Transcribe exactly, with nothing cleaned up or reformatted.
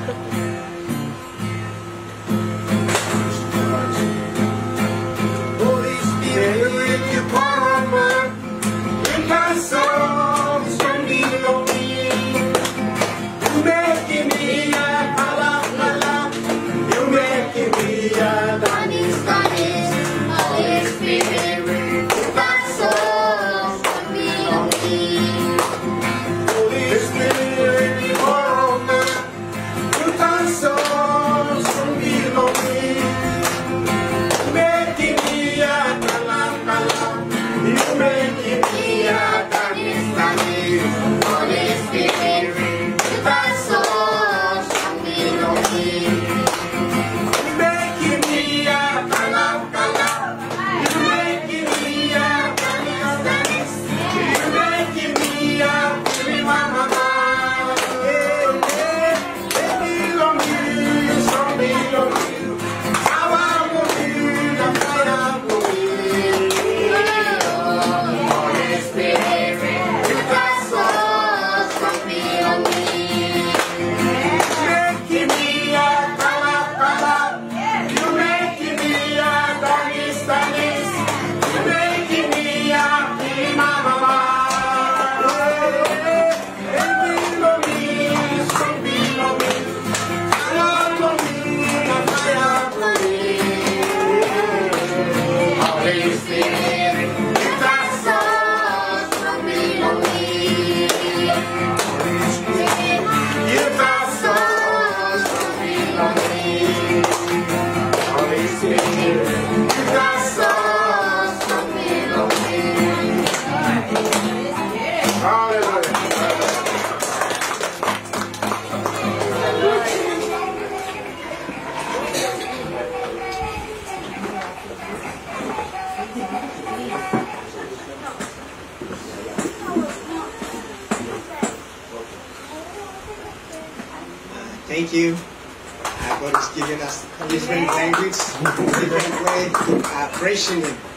Holy Spirit, you pour on me. In my soul, strong below me. You making me a pala pala. You making me a danis danis. Holy Spirit, in my soul, strong below me. Holy Spirit, you pour on me. In my soul, strong below me. You making me a pala pala. You making me a danis danis. Holy Spirit, with my soul, strong below me. You making me a pala pala. You making me a danis danis. You making me a baby mama. Hey, hey, hey, below me, strong below me. Power for me, the fire for me. Holy Spirit, with my soul, strong below me. Making me a pala pala. You making me a danis danis. You making me a baby mama. Hey, hey, below me, strong below me. Power for me, the fire for me. Holy Spirit, with my soul, strong below me. Holy Spirit, with my soul, strong below me. Holy Spirit, with my soul, strong below me. Hallelujah. Thank you. Uh, God is giving us different language, different way, uh, praising Him.